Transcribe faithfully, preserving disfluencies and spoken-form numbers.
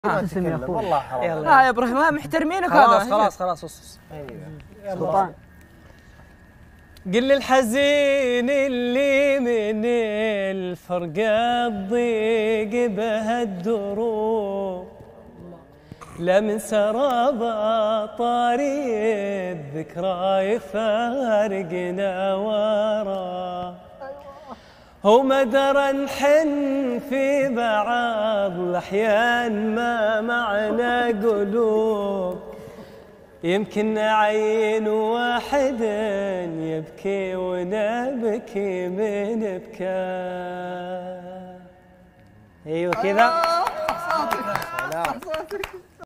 اسم يا اخوي والله حرام. لا يا ابراهيم محترمينك هذا. خلاص خلاص خلاص وص سلطان. قل للحزين اللي من الفرقة تضيق به الدروب، لا من سراب طاري الذكرى يفارقنا وراه، هو مدرى نحن في بعض الأحيان ما معنا قلوب، يمكن نعين واحد يبكي ونبكي من بكاء. ايوه كذا.